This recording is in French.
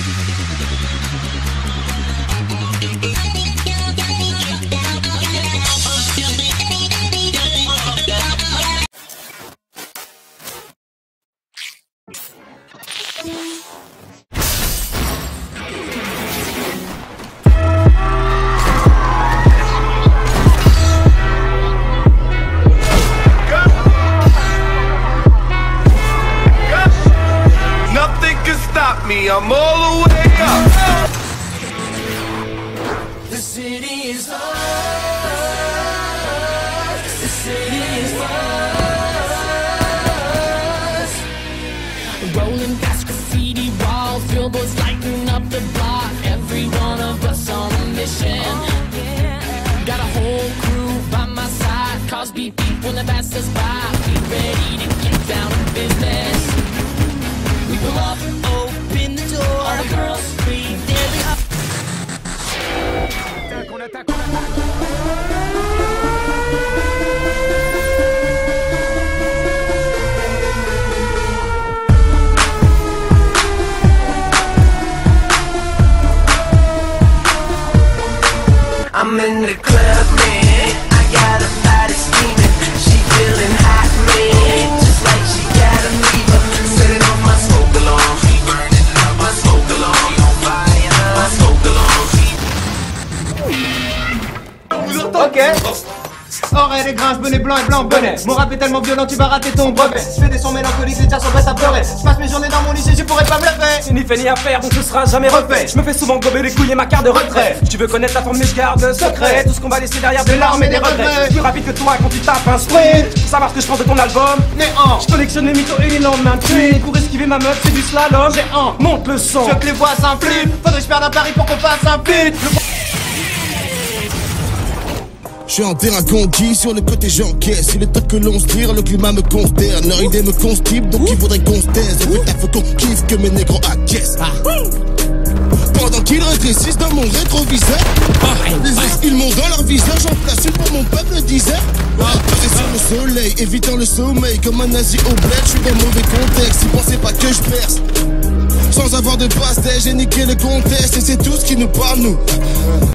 I'm all the way up. The city is ours. The city is ours. Rolling past graffiti walls, billboards lighting up the block. Every one of us on a mission. Got a whole crew by my side. Cars beep beep when they pass us by. We ready to get down to business. We pull up. All the girls scream, there they are. I'm in the club, man. I got a body steaming. She feeling hot, man. Just like she got a fever. Set it on my smoke alarm. Ok. Oreille, les grinces, bonnet blanc et blanc, bonnet. Mon rap est tellement violent, tu vas rater ton brevet. Je fais des sons mélancoliques, les tiens sont prêts à pleurer. Je passe mes journées dans mon lycée, je pourrais pas me lever. C'est ni fait ni à faire, donc ce sera jamais refait. Je me fais souvent gober les couilles et ma carte de retrait. Tu veux connaître la forme, mais je garde secret. Tout ce qu'on va laisser derrière, des larmes et des regrets. Plus rapide que toi quand tu tapes un sprint. Savoir ce que je pense de ton album. Néant. Je collectionne les mythos et les lendemains de tweet. Pour esquiver ma meuf, c'est du slalom. Géant, monte le son. Je veux que les voix s'impliquent. Faudrait que je perde un pari pour qu'on fasse un feat. Je suis en terrain conquis, sur le côté j'encaisse. Il est temps que l'on se tire, le climat me consterne. Leur idée me constipe, donc il faudrait qu'on se taise. Et putain faut qu'on kiffe que mes négros acquiescent. Pendant qu'ils rétrécissent dans mon rétroviseur, les ex ils m'ont dans leur visage. En place une pour mon peuple disait. Posé sur le soleil, évitant le sommeil. Comme un nazi au bled, je suis dans mauvais contexte. Ils pensaient pas que je perce. Sans avoir de pastel, j'ai niqué le contexte. Et c'est tout ce qui nous parle nous.